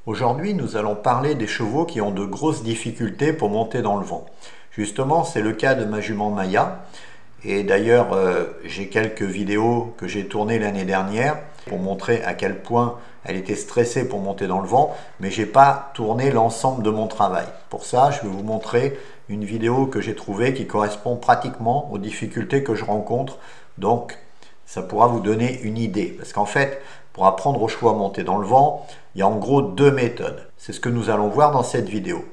Aujourd'hui, nous allons parler des chevaux qui ont de grosses difficultés pour monter dans le vent. Justement, c'est le cas de ma jument Maya. Et d'ailleurs, j'ai quelques vidéos que j'ai tournées l'année dernière pour montrer à quel point elle était stressée pour monter dans le vent, mais je n'ai pas tourné l'ensemble de mon travail. Pour ça, je vais vous montrer une vidéo que j'ai trouvée qui correspond pratiquement aux difficultés que je rencontre. Donc, ça pourra vous donner une idée. Parce qu'en fait, pour apprendre aux chevaux à monter dans le vent, il y a en gros deux méthodes. C'est ce que nous allons voir dans cette vidéo.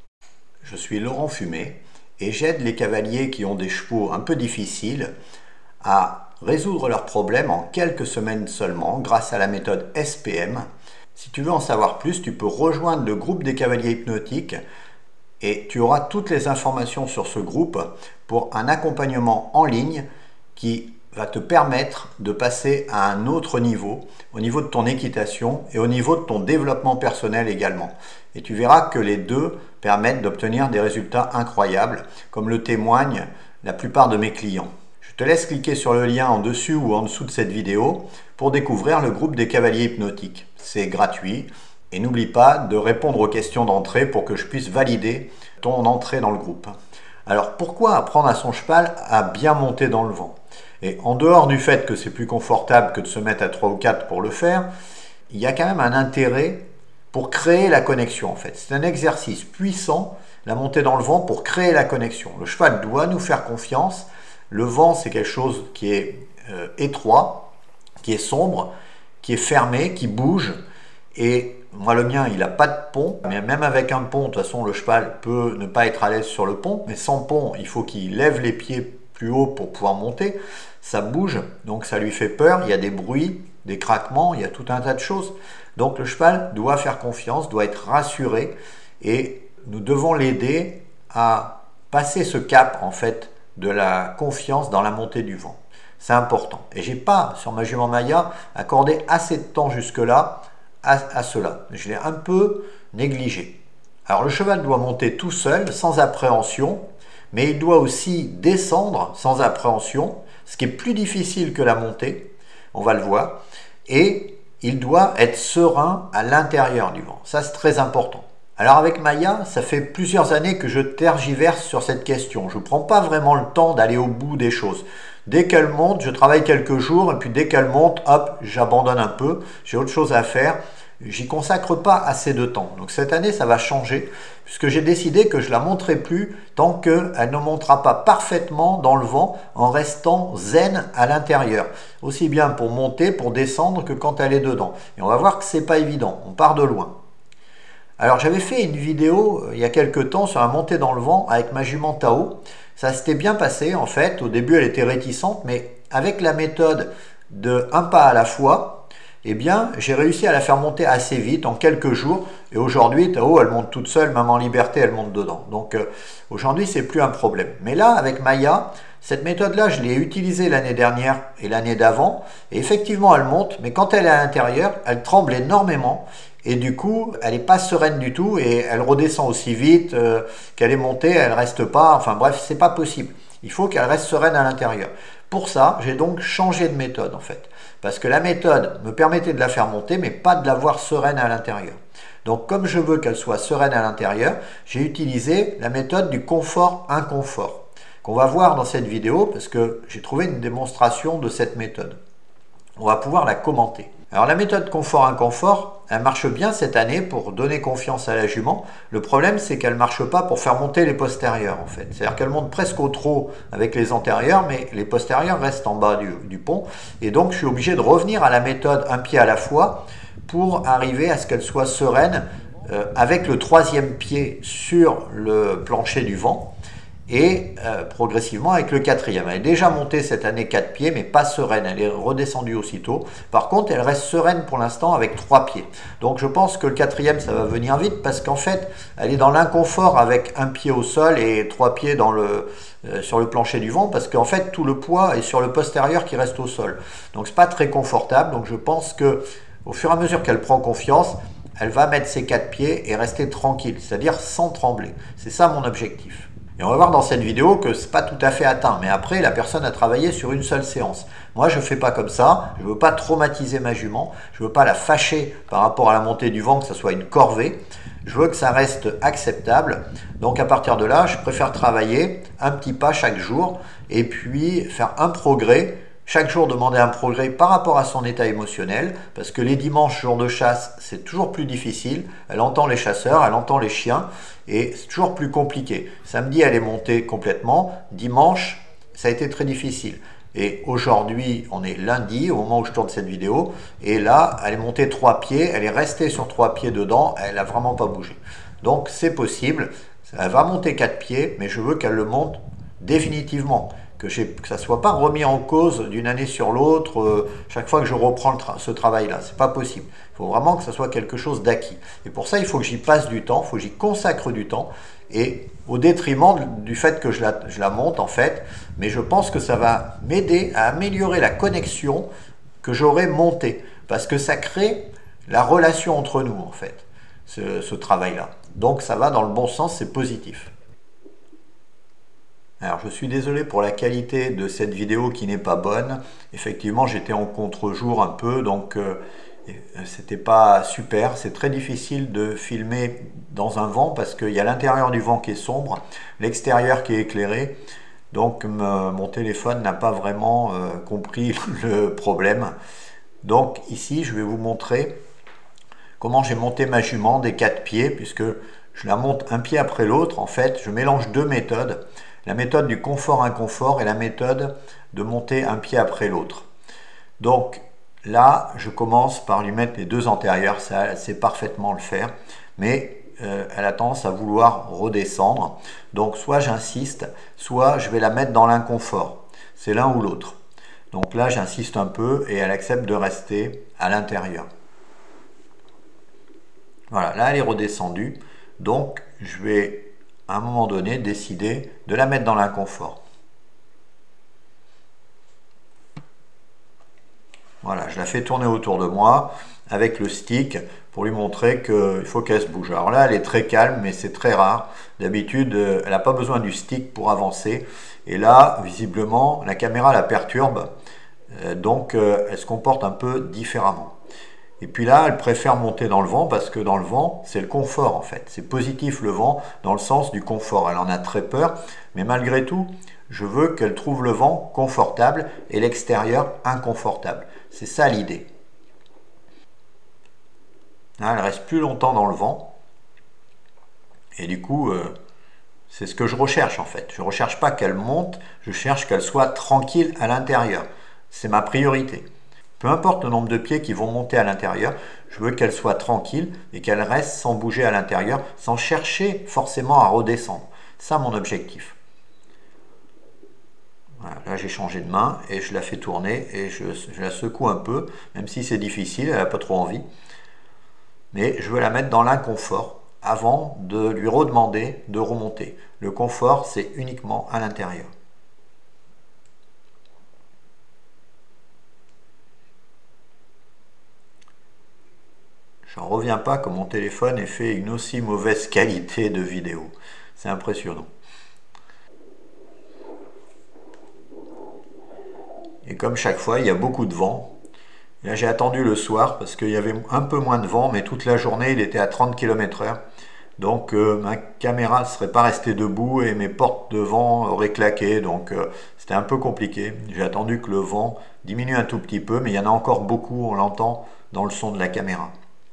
Je suis Laurent Fumet et j'aide les cavaliers qui ont des chevaux un peu difficiles à résoudre leurs problèmes en quelques semaines seulement grâce à la méthode SPM. Si tu veux en savoir plus, tu peux rejoindre le groupe des cavaliers hypnotiques et tu auras toutes les informations sur ce groupe pour un accompagnement en ligne qui va te permettre de passer à un autre niveau, au niveau de ton équitation et au niveau de ton développement personnel également. Et tu verras que les deux permettent d'obtenir des résultats incroyables, comme le témoignent la plupart de mes clients. Je te laisse cliquer sur le lien en dessus ou en dessous de cette vidéo pour découvrir le groupe des cavaliers hypnotiques. C'est gratuit et n'oublie pas de répondre aux questions d'entrée pour que je puisse valider ton entrée dans le groupe. Alors pourquoi apprendre à son cheval à bien monter dans le vent ? Et en dehors du fait que c'est plus confortable que de se mettre à 3 ou 4 pour le faire, il y a quand même un intérêt pour créer la connexion en fait. C'est un exercice puissant, la montée dans le vent, pour créer la connexion. Le cheval doit nous faire confiance. Le vent, c'est quelque chose qui est étroit, qui est sombre, qui est fermé, qui bouge. Et moi, le mien, il n'a pas de pont. Mais même avec un pont, de toute façon, le cheval peut ne pas être à l'aise sur le pont. Mais sans pont, il faut qu'il lève les pieds plus haut pour pouvoir monter. Ça bouge, donc ça lui fait peur. Il y a des bruits, des craquements, il y a tout un tas de choses. Donc le cheval doit faire confiance, doit être rassuré. Et nous devons l'aider à passer ce cap, en fait, de la confiance dans la montée du vent. C'est important. Et j'ai pas, sur ma jument Maya, accordé assez de temps jusque-là à cela. Je l'ai un peu négligé. Alors le cheval doit monter tout seul, sans appréhension, mais il doit aussi descendre sans appréhension, ce qui est plus difficile que la montée, on va le voir, et il doit être serein à l'intérieur du vent. Ça, c'est très important. Alors avec Maya, ça fait plusieurs années que je tergiverse sur cette question. Je ne prends pas vraiment le temps d'aller au bout des choses. Dès qu'elle monte, je travaille quelques jours, et puis dès qu'elle monte, hop, j'abandonne un peu, j'ai autre chose à faire. J'y consacre pas assez de temps. Donc cette année, ça va changer, puisque j'ai décidé que je la monterai plus tant qu'elle ne montera pas parfaitement dans le vent en restant zen à l'intérieur. Aussi bien pour monter, pour descendre que quand elle est dedans. Et on va voir que c'est pas évident, on part de loin. Alors j'avais fait une vidéo il y a quelques temps sur la montée dans le vent avec ma jument Tao. Ça s'était bien passé en fait. Au début, elle était réticente, mais avec la méthode de un pas à la fois, eh bien, j'ai réussi à la faire monter assez vite, en quelques jours. Et aujourd'hui, Tao, elle monte toute seule, même en liberté, elle monte dedans. Donc aujourd'hui, c'est plus un problème. Mais là, avec Maya, cette méthode-là, je l'ai utilisée l'année dernière et l'année d'avant. Et effectivement, elle monte, mais quand elle est à l'intérieur, elle tremble énormément. Et du coup, elle n'est pas sereine du tout et elle redescend aussi vite qu'elle est montée, elle ne reste pas. Enfin bref, c'est pas possible. Il faut qu'elle reste sereine à l'intérieur. Pour ça, j'ai donc changé de méthode en fait. Parce que la méthode me permettait de la faire monter, mais pas de la voir sereine à l'intérieur. Donc comme je veux qu'elle soit sereine à l'intérieur, j'ai utilisé la méthode du confort-inconfort, qu'on va voir dans cette vidéo, parce que j'ai trouvé une démonstration de cette méthode. On va pouvoir la commenter. Alors la méthode confort-inconfort, elle marche bien cette année pour donner confiance à la jument. Le problème, c'est qu'elle ne marche pas pour faire monter les postérieurs en fait. C'est-à-dire qu'elle monte presque au trot avec les antérieurs, mais les postérieurs restent en bas du pont. Et donc je suis obligé de revenir à la méthode un pied à la fois pour arriver à ce qu'elle soit sereine avec le troisième pied sur le plancher du vent. Et progressivement avec le quatrième. Elle est déjà montée cette année 4 pieds, mais pas sereine. Elle est redescendue aussitôt. Par contre, elle reste sereine pour l'instant avec 3 pieds. Donc je pense que le quatrième, ça va venir vite parce qu'en fait, elle est dans l'inconfort avec un pied au sol et 3 pieds sur le plancher du vent parce qu'en fait, tout le poids est sur le postérieur qui reste au sol. Donc c'est pas très confortable. Donc je pense que au fur et à mesure qu'elle prend confiance, elle va mettre ses 4 pieds et rester tranquille, c'est-à-dire sans trembler. C'est ça mon objectif. Et on va voir dans cette vidéo que c'est pas tout à fait atteint, mais après la personne a travaillé sur une seule séance. Moi je fais pas comme ça, je veux pas traumatiser ma jument, je veux pas la fâcher par rapport à la montée du vent, que ça soit une corvée. Je veux que ça reste acceptable. Donc à partir de là, je préfère travailler un petit pas chaque jour et puis faire un progrès. Chaque jour, demander un progrès par rapport à son état émotionnel, parce que les dimanches, jours de chasse, c'est toujours plus difficile. Elle entend les chasseurs, elle entend les chiens, et c'est toujours plus compliqué. Samedi, elle est montée complètement. Dimanche, ça a été très difficile. Et aujourd'hui, on est lundi, au moment où je tourne cette vidéo, et là, elle est montée 3 pieds, elle est restée sur 3 pieds dedans, elle n'a vraiment pas bougé. Donc c'est possible, elle va monter 4 pieds, mais je veux qu'elle le monte définitivement. Que ça ne soit pas remis en cause d'une année sur l'autre, chaque fois que je reprends ce travail-là. Ce n'est pas possible. Il faut vraiment que ça soit quelque chose d'acquis. Et pour ça, il faut que j'y passe du temps, il faut que j'y consacre du temps, et au détriment du fait que je la monte, en fait. Mais je pense que ça va m'aider à améliorer la connexion que j'aurai montée. Parce que ça crée la relation entre nous, en fait, ce travail-là. Donc ça va dans le bon sens, c'est positif. Alors je suis désolé pour la qualité de cette vidéo qui n'est pas bonne. Effectivement j'étais en contre-jour un peu, donc c'était pas super. C'est très difficile de filmer dans un vent parce qu'il y a l'intérieur du vent qui est sombre, l'extérieur qui est éclairé. Donc mon téléphone n'a pas vraiment compris le problème. Donc ici je vais vous montrer comment j'ai monté ma jument des 4 pieds, puisque je la monte un pied après l'autre. En fait je mélange deux méthodes. La méthode du confort-inconfort et la méthode de monter un pied après l'autre. Donc là, je commence par lui mettre les deux antérieurs, ça elle sait parfaitement le faire, mais elle a tendance à vouloir redescendre. Donc soit j'insiste, soit je vais la mettre dans l'inconfort. C'est l'un ou l'autre. Donc là, j'insiste un peu et elle accepte de rester à l'intérieur. Voilà, là elle est redescendue. Donc je vais à un moment donné décider de la mettre dans l'inconfort. Voilà, je la fais tourner autour de moi avec le stick pour lui montrer qu'il faut qu'elle se bouge. Alors là, elle est très calme, mais c'est très rare. D'habitude, elle n'a pas besoin du stick pour avancer. Et là, visiblement, la caméra la perturbe. Donc, elle se comporte un peu différemment. Et puis là, elle préfère monter dans le vent parce que dans le vent, c'est le confort en fait. C'est positif le vent dans le sens du confort. Elle en a très peur, mais malgré tout, je veux qu'elle trouve le vent confortable et l'extérieur inconfortable. C'est ça l'idée. Elle reste plus longtemps dans le vent. Et du coup, c'est ce que je recherche en fait. Je ne recherche pas qu'elle monte, je cherche qu'elle soit tranquille à l'intérieur. C'est ma priorité. Peu importe le nombre de pieds qui vont monter à l'intérieur, je veux qu'elle soit tranquille et qu'elle reste sans bouger à l'intérieur, sans chercher forcément à redescendre. C'est ça mon objectif. Voilà, là j'ai changé de main et je la fais tourner et je la secoue un peu, même si c'est difficile, elle n'a pas trop envie. Mais je veux la mettre dans l'inconfort avant de lui redemander de remonter. Le confort, c'est uniquement à l'intérieur. J'en reviens pas que mon téléphone ait fait une aussi mauvaise qualité de vidéo. C'est impressionnant. Et comme chaque fois, il y a beaucoup de vent. Là, j'ai attendu le soir parce qu'il y avait un peu moins de vent, mais toute la journée, il était à 30 km/h. Donc, ma caméra ne serait pas restée debout et mes portes de vent auraient claqué. Donc, c'était un peu compliqué. J'ai attendu que le vent diminue un tout petit peu, mais il y en a encore beaucoup, on l'entend dans le son de la caméra.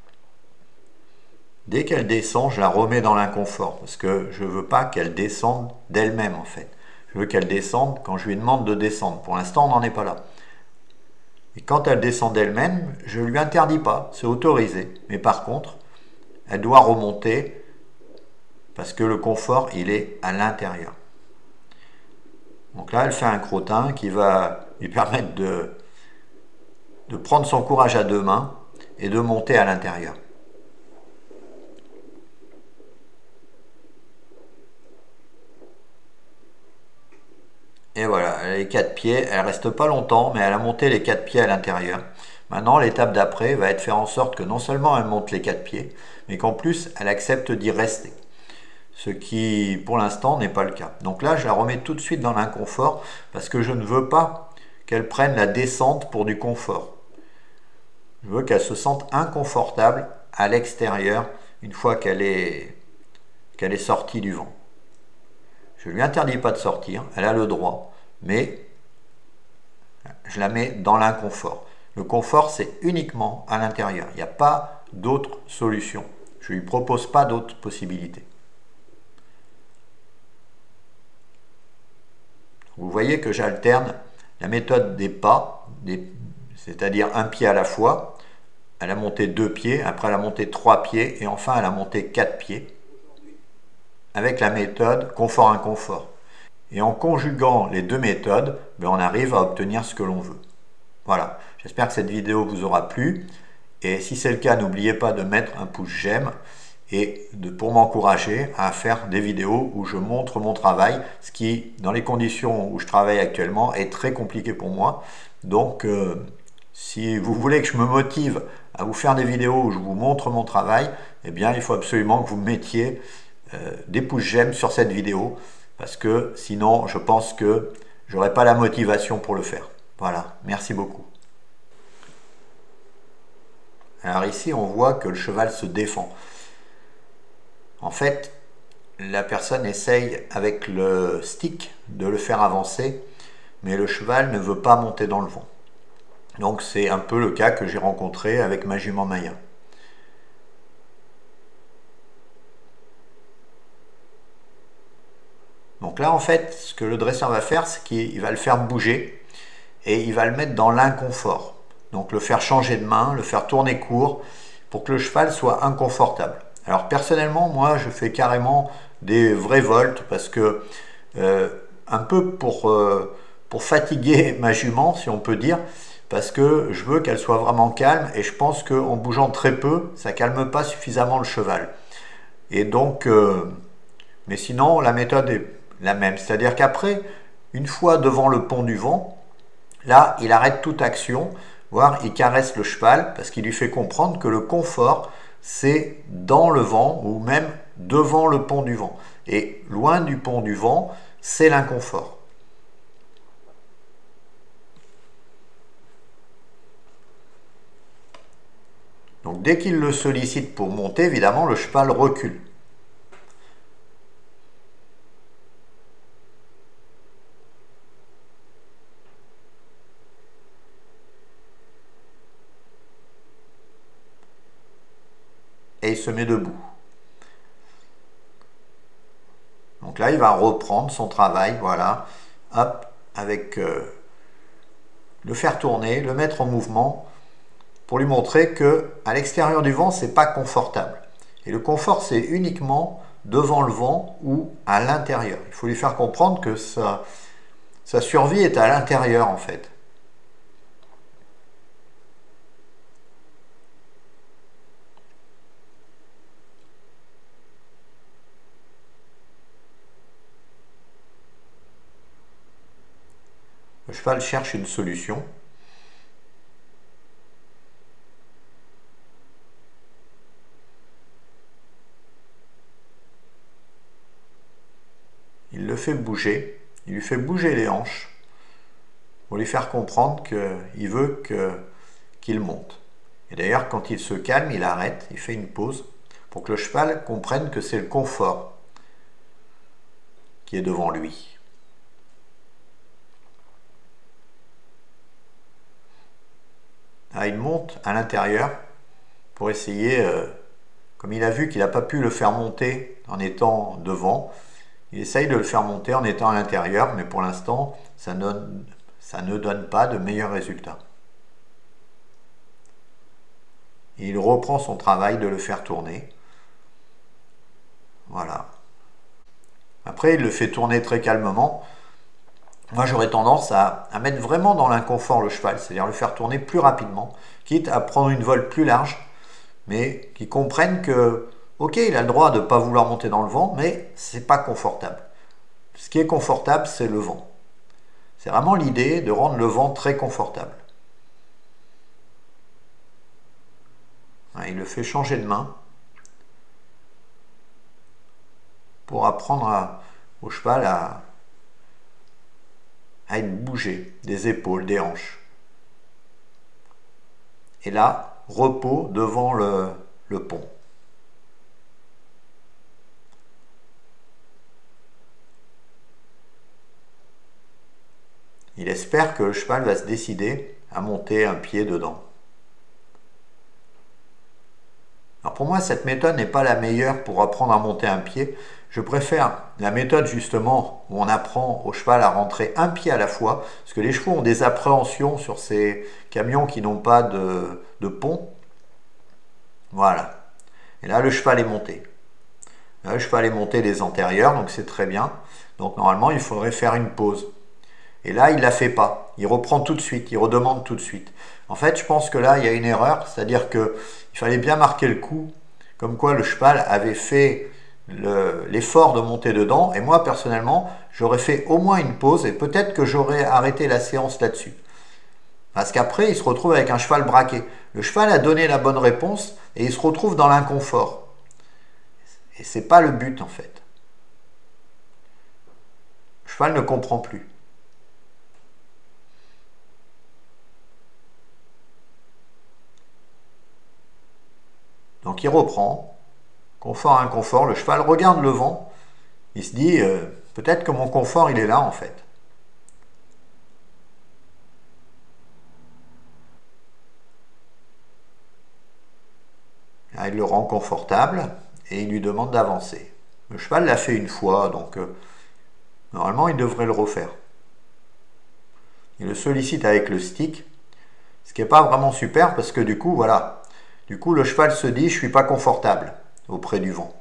Dès qu'elle descend, je la remets dans l'inconfort parce que je ne veux pas qu'elle descende d'elle-même en fait. Je veux qu'elle descende quand je lui demande de descendre. Pour l'instant, on n'en est pas là. Et quand elle descend d'elle-même, je ne lui interdis pas, c'est autorisé. Mais par contre, elle doit remonter parce que le confort, il est à l'intérieur. Donc là, elle fait un crottin qui va lui permettre de prendre son courage à deux mains et de monter à l'intérieur. Et voilà, elle a les 4 pieds, elle reste pas longtemps, mais elle a monté les 4 pieds à l'intérieur. Maintenant, l'étape d'après va être faire en sorte que non seulement elle monte les 4 pieds, mais qu'en plus, elle accepte d'y rester. ce qui pour l'instant n'est pas le cas. Donc là je la remets tout de suite dans l'inconfort parce que je ne veux pas qu'elle prenne la descente pour du confort. Je veux qu'elle se sente inconfortable à l'extérieur une fois qu'elle est sortie du vent. Je ne lui interdis pas de sortir, elle a le droit, mais je la mets dans l'inconfort. Le confort, c'est uniquement à l'intérieur. Il n'y a pas d'autre solution. Je ne lui propose pas d'autres possibilités. Vous voyez que j'alterne la méthode des pas, c'est-à-dire un pied à la fois. Elle a monté 2 pieds, après elle a monté 3 pieds et enfin elle a monté 4 pieds avec la méthode confort-inconfort. Et en conjuguant les deux méthodes, on arrive à obtenir ce que l'on veut. Voilà, j'espère que cette vidéo vous aura plu. Et si c'est le cas, n'oubliez pas de mettre un pouce j'aime et pour m'encourager à faire des vidéos où je montre mon travail, ce qui, dans les conditions où je travaille actuellement, est très compliqué pour moi. Donc, si vous voulez que je me motive à vous faire des vidéos où je vous montre mon travail, eh bien, il faut absolument que vous mettiez des pouces j'aime sur cette vidéo, parce que sinon, je pense que je n'aurai pas la motivation pour le faire. Voilà, merci beaucoup. Alors ici, on voit que le cheval se défend. En fait, la personne essaye avec le stick de le faire avancer, mais le cheval ne veut pas monter dans le vent. Donc c'est un peu le cas que j'ai rencontré avec ma jument Maya. Donc là, en fait, ce que le dresseur va faire, c'est qu'il va le faire bouger et il va le mettre dans l'inconfort. Donc le faire changer de main, le faire tourner court pour que le cheval soit inconfortable. Alors personnellement, moi, je fais carrément des vrais volts parce que un peu pour fatiguer ma jument, si on peut dire, parce que je veux qu'elle soit vraiment calme et je pense qu'en bougeant très peu, ça calme pas suffisamment le cheval. Et donc, mais sinon, la méthode est la même. C'est-à-dire qu'après, une fois devant le pont du vent, là, il arrête toute action, voire il caresse le cheval parce qu'il lui fait comprendre que le confort, c'est dans le vent ou même devant le pont du vent. Et loin du pont du vent, c'est l'inconfort. Donc dès qu'il le sollicite pour monter, évidemment, le cheval recule. Et il se met debout. Donc là, il va reprendre son travail, voilà, hop, avec le faire tourner, le mettre en mouvement, pour lui montrer que à l'extérieur du vent, c'est pas confortable. Et le confort, c'est uniquement devant le vent ou à l'intérieur. Il faut lui faire comprendre que sa survie est à l'intérieur, en fait. Le cheval cherche une solution. Il le fait bouger, il lui fait bouger les hanches pour lui faire comprendre qu'il veut qu'il monte. Et d'ailleurs, quand il se calme, il arrête, il fait une pause pour que le cheval comprenne que c'est le confort qui est devant lui. Là, il monte à l'intérieur pour essayer, comme il a vu qu'il n'a pas pu le faire monter en étant devant, il essaye de le faire monter en étant à l'intérieur, mais pour l'instant, ça ne donne pas de meilleurs résultats. Et il reprend son travail de le faire tourner. Voilà. Après, il le fait tourner très calmement. Moi, j'aurais tendance à mettre vraiment dans l'inconfort le cheval, c'est-à-dire le faire tourner plus rapidement, quitte à prendre une vole plus large, mais qu'il comprenne que, ok, il a le droit de ne pas vouloir monter dans le vent, mais c'est pas confortable. Ce qui est confortable, c'est le vent. C'est vraiment l'idée de rendre le vent très confortable. Il le fait changer de main pour apprendre au cheval à être bougé, des épaules, des hanches. Et là, repos devant le pont. Il espère que le cheval va se décider à monter un pied dedans. Alors pour moi, cette méthode n'est pas la meilleure pour apprendre à monter un pied. Je préfère la méthode justement où on apprend au cheval à rentrer un pied à la fois, parce que les chevaux ont des appréhensions sur ces camions qui n'ont pas de pont. Voilà. Et là, le cheval est monté. Là, le cheval est monté des antérieurs, donc c'est très bien. Donc normalement, il faudrait faire une pause. Et là, il ne la fait pas. Il reprend tout de suite, il redemande tout de suite. En fait, je pense que là, il y a une erreur, c'est-à-dire qu'il fallait bien marquer le coup, comme quoi le cheval avait fait l'effort de monter dedans, et moi, personnellement, j'aurais fait au moins une pause, et peut-être que j'aurais arrêté la séance là-dessus. Parce qu'après, il se retrouve avec un cheval braqué. Le cheval a donné la bonne réponse, et il se retrouve dans l'inconfort. Et c'est pas le but, en fait. Le cheval ne comprend plus. Donc il reprend, confort, inconfort, le cheval regarde le vent, il se dit peut-être que mon confort il est là en fait. Là, il le rend confortable et il lui demande d'avancer. Le cheval l'a fait une fois, donc normalement il devrait le refaire. Il le sollicite avec le stick, ce qui n'est pas vraiment super parce que du coup, voilà, du coup le cheval se dit je ne suis pas confortable auprès du vent.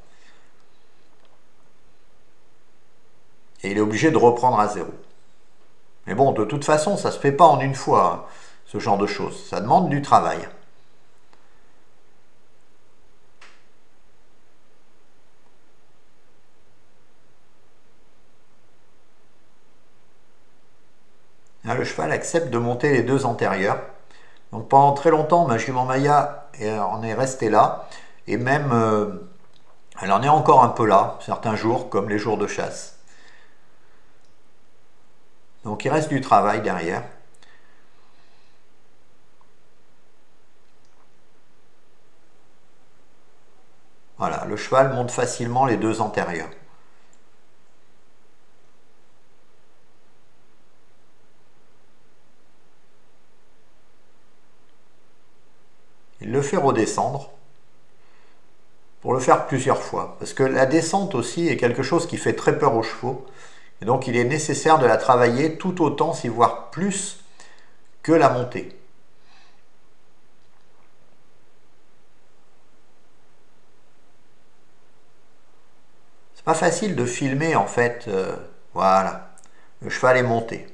Et il est obligé de reprendre à zéro. Mais bon, de toute façon, ça ne se fait pas en une fois, hein, ce genre de choses. Ça demande du travail. Là, le cheval accepte de monter les deux antérieurs. Donc pendant très longtemps, ma jument Maya en est restée là. Et même, elle en est encore un peu là, certains jours, comme les jours de chasse. Donc il reste du travail derrière. Voilà, le cheval monte facilement les deux antérieurs. Il le fait redescendre pour le faire plusieurs fois. Parce que la descente aussi est quelque chose qui fait très peur aux chevaux. Et donc il est nécessaire de la travailler tout autant, si voire plus, que la montée. C'est pas facile de filmer en fait. Voilà, le cheval est monté.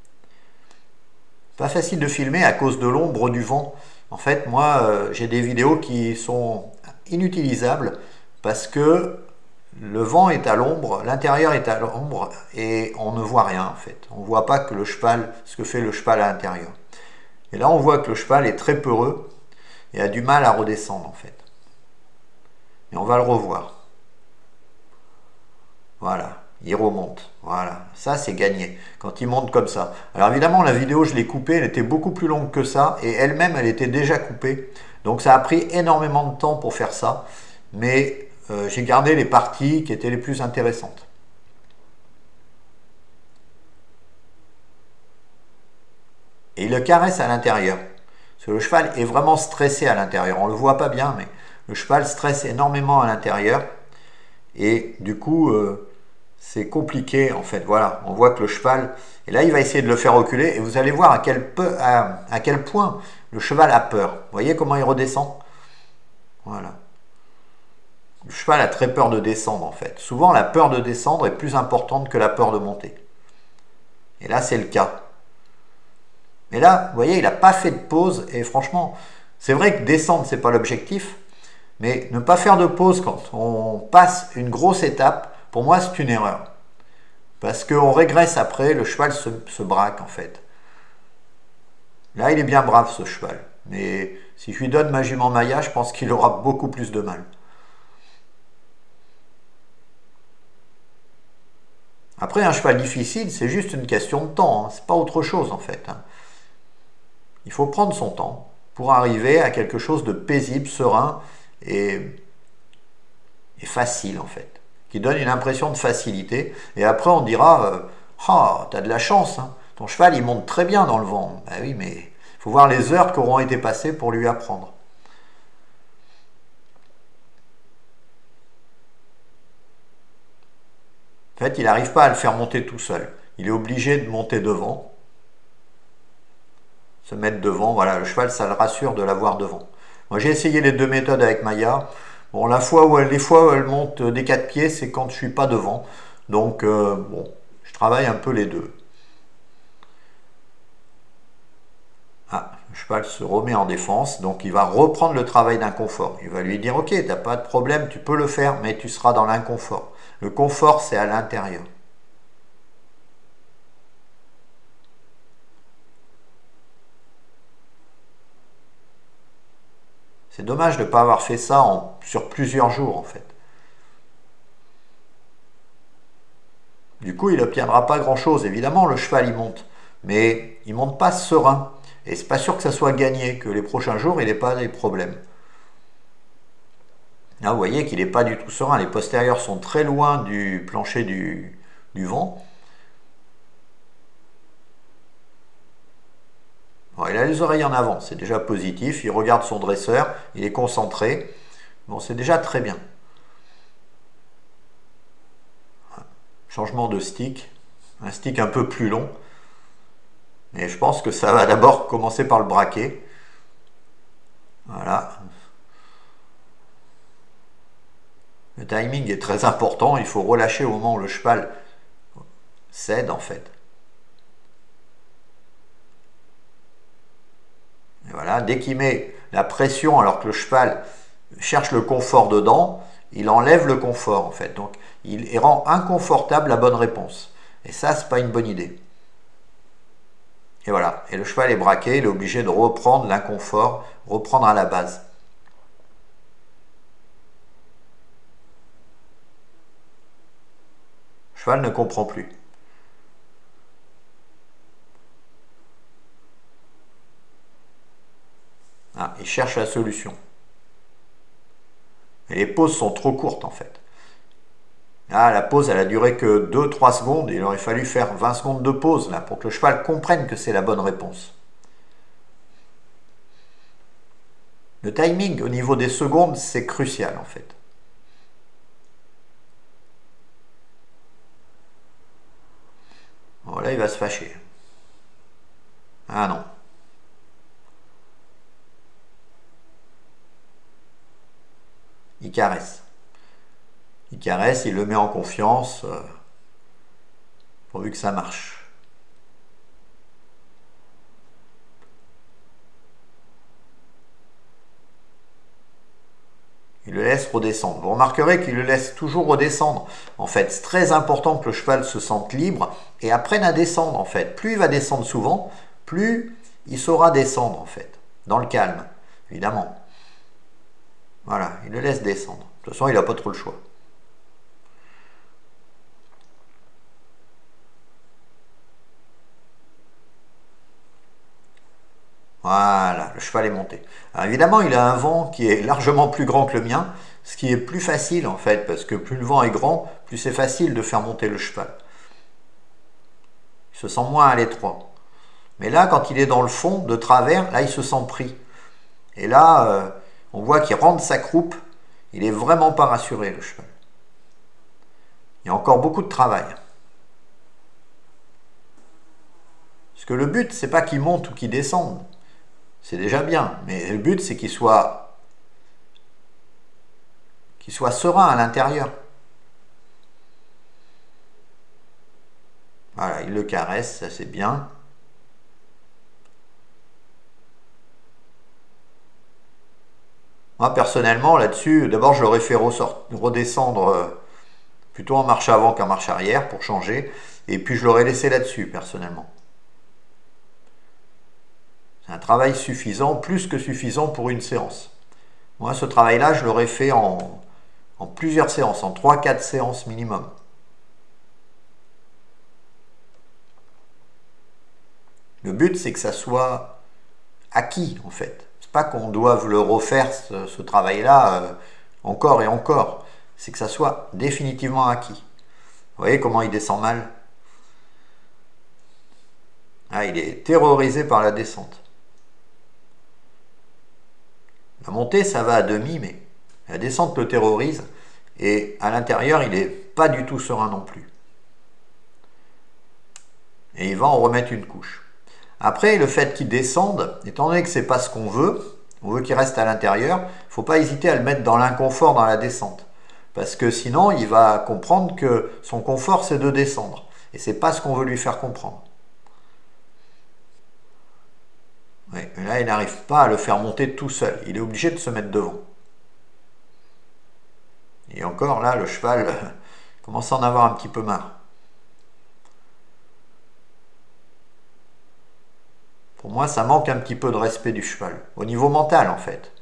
Pas facile de filmer à cause de l'ombre du vent. En fait, moi, j'ai des vidéos qui sont inutilisables parce que le vent est à l'ombre, l'intérieur est à l'ombre et on ne voit rien en fait. On ne voit pas que le cheval, ce que fait le cheval à l'intérieur. Et là, on voit que le cheval est très peureux et a du mal à redescendre en fait. Et on va le revoir. Voilà, il remonte. Voilà, ça c'est gagné quand il monte comme ça. Alors évidemment, la vidéo, je l'ai coupée, elle était beaucoup plus longue que ça et elle-même, elle était déjà coupée. Donc ça a pris énormément de temps pour faire ça. Mais j'ai gardé les parties qui étaient les plus intéressantes. Et il le caresse à l'intérieur. Parce que le cheval est vraiment stressé à l'intérieur. On ne le voit pas bien, mais le cheval stresse énormément à l'intérieur. Et du coup, c'est compliqué en fait. Voilà, on voit que le cheval... Et là, il va essayer de le faire reculer. Et vous allez voir à quel point le cheval a peur. Vous voyez comment il redescend? Voilà. Le cheval a très peur de descendre en fait. Souvent, la peur de descendre est plus importante que la peur de monter. Et là, c'est le cas. Mais là, vous voyez, il n'a pas fait de pause. Et franchement, c'est vrai que descendre, ce n'est pas l'objectif. Mais ne pas faire de pause quand on passe une grosse étape, pour moi, c'est une erreur. Parce qu'on régresse après, le cheval se braque en fait. Là, il est bien brave ce cheval. Mais si je lui donne ma jument Maya, je pense qu'il aura beaucoup plus de mal. Après, un cheval difficile, c'est juste une question de temps, hein. C'est pas autre chose en fait, hein. Il faut prendre son temps pour arriver à quelque chose de paisible, serein et facile en fait, qui donne une impression de facilité. Et après, on dira ah, t'as de la chance, hein. Ton cheval il monte très bien dans le vent. Ben oui, mais il faut voir les heures qui auront été passées pour lui apprendre. En fait, il n'arrive pas à le faire monter tout seul. Il est obligé de monter devant, se mettre devant. Voilà, le cheval, ça le rassure de l'avoir devant. Moi, j'ai essayé les deux méthodes avec Maya. Bon, les fois où elle monte des 4 pieds, c'est quand je suis pas devant. Donc, bon, je travaille un peu les deux. Ah, le cheval se remet en défense, donc il va reprendre le travail d'inconfort. Il va lui dire, ok, t'as pas de problème, tu peux le faire, mais tu seras dans l'inconfort. Le confort, c'est à l'intérieur. C'est dommage de ne pas avoir fait ça sur plusieurs jours, en fait. Du coup, il n'obtiendra pas grand-chose. Évidemment, le cheval, il monte. Mais il ne monte pas serein. Et c'est pas sûr que ça soit gagné, que les prochains jours, il n'ait pas des problèmes. Là, vous voyez qu'il n'est pas du tout serein. Les postérieurs sont très loin du plancher du vent. Bon, il a les oreilles en avant, c'est déjà positif. Il regarde son dresseur, il est concentré. Bon, c'est déjà très bien. Changement de stick. Un stick un peu plus long. Et je pense que ça va d'abord commencer par le braquet. Voilà. Le timing est très important. Il faut relâcher au moment où le cheval cède en fait. Et voilà, dès qu'il met la pression alors que le cheval cherche le confort dedans, il enlève le confort en fait. Donc il rend inconfortable la bonne réponse. Et ça, c'est pas une bonne idée. Et voilà. Et le cheval est braqué, il est obligé de reprendre l'inconfort, reprendre à la base. Le cheval ne comprend plus. Ah, il cherche la solution. Et les pauses sont trop courtes en fait. Ah, la pause, elle a duré que 2-3 secondes. Il aurait fallu faire 20 secondes de pause là pour que le cheval comprenne que c'est la bonne réponse. Le timing au niveau des secondes, c'est crucial en fait. Bon, là, il va se fâcher. Ah non. Il caresse. Il caresse, il le met en confiance, pourvu que ça marche. Il le laisse redescendre. Vous remarquerez qu'il le laisse toujours redescendre. En fait, c'est très important que le cheval se sente libre et apprenne à descendre en fait. Plus il va descendre souvent, plus il saura descendre en fait, dans le calme, évidemment. Voilà, il le laisse descendre. De toute façon, il n'a pas trop le choix. Voilà, le cheval est monté. Alors évidemment, il a un vent qui est largement plus grand que le mien, ce qui est plus facile en fait, parce que plus le vent est grand, plus c'est facile de faire monter le cheval. Il se sent moins à l'étroit. Mais là, quand il est dans le fond, de travers, là, il se sent pris. Et là, on voit qu'il rentre sa croupe. Il est vraiment pas rassuré, le cheval. Il y a encore beaucoup de travail. Parce que le but, c'est pas qu'il monte ou qu'il descende. C'est déjà bien. Mais le but, c'est qu'il soit serein à l'intérieur. Voilà, il le caresse, ça c'est bien. Moi, personnellement, là-dessus, d'abord, je l'aurais fait redescendre plutôt en marche avant qu'en marche arrière pour changer. Et puis, je l'aurais laissé là-dessus, personnellement. C'est un travail suffisant, plus que suffisant pour une séance. Moi, ce travail-là, je l'aurais fait en plusieurs séances, en 3-4 séances minimum. Le but, c'est que ça soit acquis, en fait. C'est pas qu'on doive le refaire, ce travail-là, encore et encore. C'est que ça soit définitivement acquis. Vous voyez comment il descend mal? Ah, il est terrorisé par la descente. La montée, ça va à demi, mais la descente le terrorise. Et à l'intérieur, il n'est pas du tout serein non plus. Et il va en remettre une couche. Après, le fait qu'il descende, étant donné que c'est pas ce qu'on veut, on veut qu'il reste à l'intérieur, il ne faut pas hésiter à le mettre dans l'inconfort dans la descente. Parce que sinon, il va comprendre que son confort, c'est de descendre. Et c'est pas ce qu'on veut lui faire comprendre. Oui, mais là, il n'arrive pas à le faire monter tout seul. Il est obligé de se mettre devant. Et encore là, le cheval commence à en avoir un petit peu marre. Pour moi, ça manque un petit peu de respect du cheval. Au niveau mental, en fait.